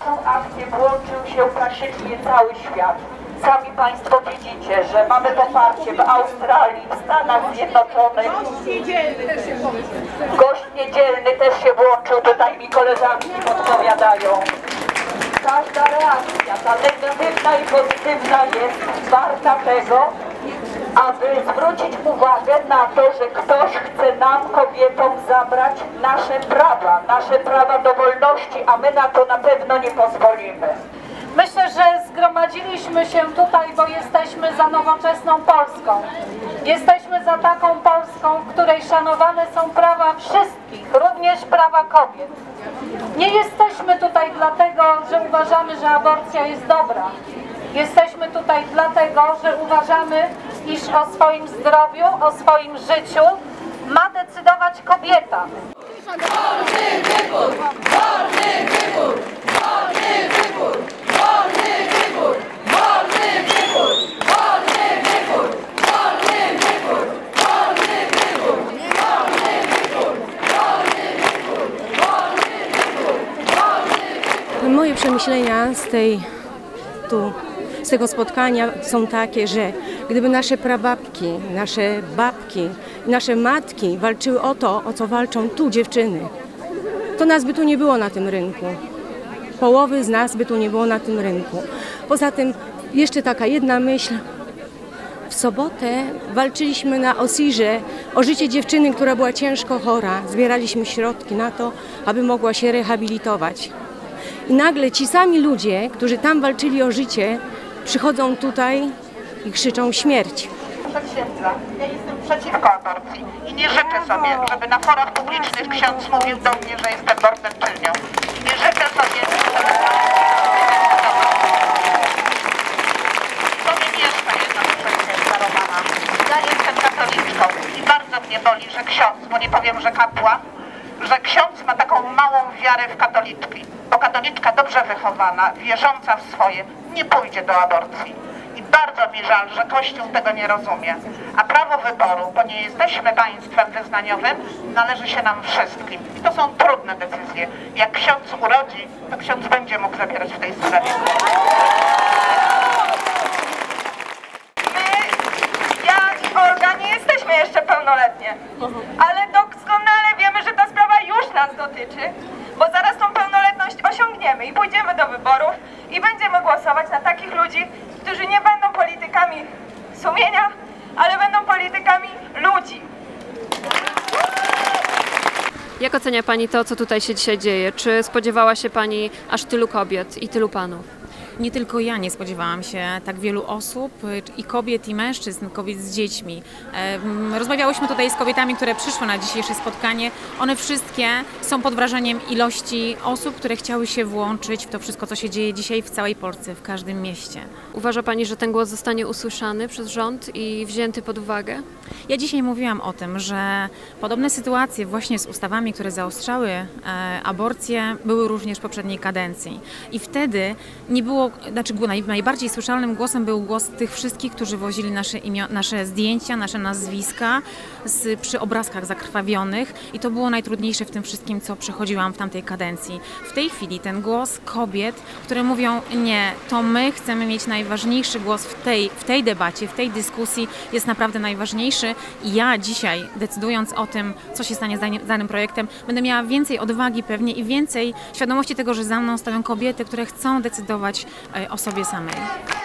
W tą akcję włączył się praktycznie cały świat. Sami Państwo widzicie, że mamy poparcie w Australii, w Stanach Zjednoczonych. Gość niedzielny też się włączył, tutaj mi koleżanki podpowiadają. Każda reakcja, ta negatywna i pozytywna jest warta tego, aby zwrócić uwagę na to, że ktoś chce nam, kobietom, zabrać nasze prawa do wolności, a my na to na pewno nie pozwolimy. Myślę, że zgromadziliśmy się tutaj, bo jesteśmy za nowoczesną Polską. Jesteśmy za taką Polską, w której szanowane są prawa wszystkich, również prawa kobiet. Nie jesteśmy tutaj dlatego, że uważamy, że aborcja jest dobra. Jesteśmy tutaj dlatego, że uważamy, iż o swoim zdrowiu, o swoim życiu ma decydować kobieta. Wolny wybór! Wolny wybór! Wolny wybór! Wolny wybór! Wolny wybór! Wolny wybór! Wolny wybór! Wolny wybór! Wolny wybór! Wolny wybór! Wolny wybór! Wolny wybór! Moje przemyślenia z tego spotkania są takie, że gdyby nasze prababki, nasze babki, nasze matki walczyły o to, o co walczą tu dziewczyny, to nas by tu nie było na tym rynku. Połowy z nas by tu nie było na tym rynku. Poza tym jeszcze taka jedna myśl. W sobotę walczyliśmy na Osirze o życie dziewczyny, która była ciężko chora. Zbieraliśmy środki na to, aby mogła się rehabilitować. I nagle ci sami ludzie, którzy tam walczyli o życie, przychodzą tutaj i krzyczą śmierć. Księdza, ja jestem przeciwko aborcji i nie życzę sobie, żeby na forach publicznych ksiądz mówił do mnie, że jestem morderczynią. Nie życzę sobie, żeby to mnie mieszka jedno księdza Romana. Ja jestem katoliczką i bardzo mnie boli, że ksiądz, bo nie powiem, że kapłan, że ksiądz ma taką małą wiarę w katoliczki, bo katoliczka dobrze wychowana, wierząca w swoje, nie pójdzie do aborcji. I bardzo mi żal, że Kościół tego nie rozumie. A prawo wyboru, bo nie jesteśmy państwem wyznaniowym, należy się nam wszystkim. I to są trudne decyzje. Jak ksiądz urodzi, to ksiądz będzie mógł zabierać w tej sprawie. Ja i Olga nie jesteśmy jeszcze pełnoletnie, ale doskonale wiemy, że ta sprawa już nas dotyczy, bo zaraz tą pełnoletność osiągniemy i pójdziemy do wyborów i będziemy głosować na takich ludzi, którzy nie będą politykami sumienia, ale będą politykami ludzi. Jak ocenia Pani to, co tutaj się dzisiaj dzieje? Czy spodziewała się Pani aż tylu kobiet i tylu panów? Nie tylko ja nie spodziewałam się tak wielu osób, i kobiet, i mężczyzn, kobiet z dziećmi. Rozmawiałyśmy tutaj z kobietami, które przyszły na dzisiejsze spotkanie. One wszystkie są pod wrażeniem ilości osób, które chciały się włączyć w to wszystko, co się dzieje dzisiaj w całej Polsce, w każdym mieście. Uważa Pani, że ten głos zostanie usłyszany przez rząd i wzięty pod uwagę? Ja dzisiaj mówiłam o tym, że podobne sytuacje właśnie z ustawami, które zaostrzały aborcję, były również w poprzedniej kadencji. I wtedy nie było, najbardziej słyszalnym głosem był głos tych wszystkich, którzy wozili nasze zdjęcia, nasze nazwiska przy obrazkach zakrwawionych i to było najtrudniejsze w tym wszystkim, co przechodziłam w tamtej kadencji. W tej chwili ten głos kobiet, które mówią nie, to my chcemy mieć najważniejszy głos w tej debacie, w tej dyskusji jest naprawdę najważniejszy i ja dzisiaj, decydując o tym, co się stanie z danym projektem, będę miała więcej odwagi pewnie i więcej świadomości tego, że za mną stoją kobiety, które chcą decydować o sobie samej.